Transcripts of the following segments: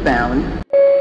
eastbound.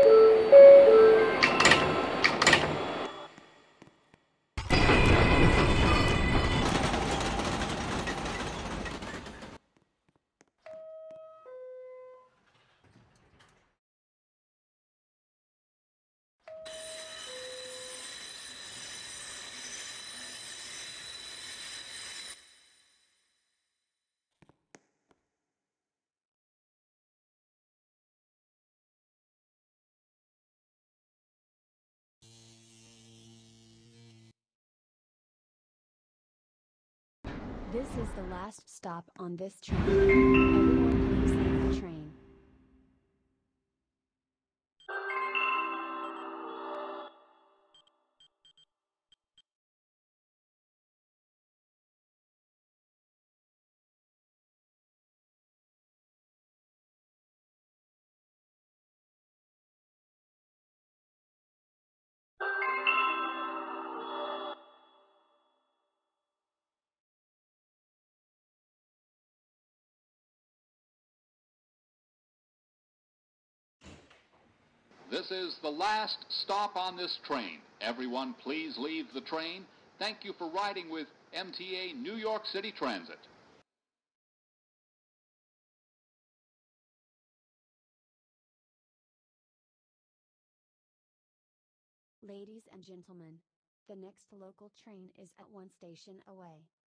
This is the last stop on this train. Everyone please leave the train. This is the last stop on this train. Everyone please leave the train. Thank you for riding with MTA New York City Transit. Ladies and gentlemen, the next local train is at one station away.